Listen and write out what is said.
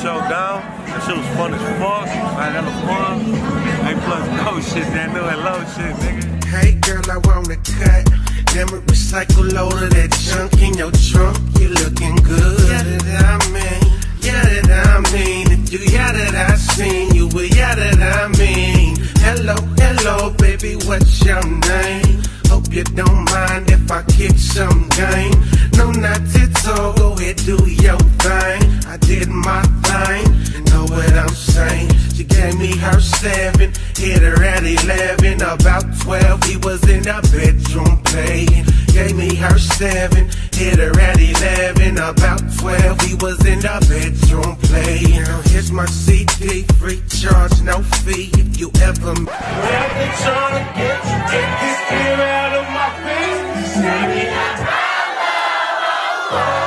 show down. That shit was fun as fuck. I had hella fun. A plus no shit, that new and low shit, nigga. Hey girl, I wanna cut. Let me recycle load of that junk in your trunk. You looking good. Yeah, that I mean. Yeah, that I mean. If you yeah that I seen you, well, yeah that I mean. Hello, hello, baby, what's your name? Hope you don't mind if I kick some game. No, not at all, go ahead, do your thing. I did my thing, know what I'm saying. She gave me her 7, hit her at 11. About 12, he was in the bedroom playing. Gave me her 7, hit her at 11. About 12, he was in the bedroom playing. Now here's my CD, free charge, no fee. If you ever well, they tryna get this fear out of my face.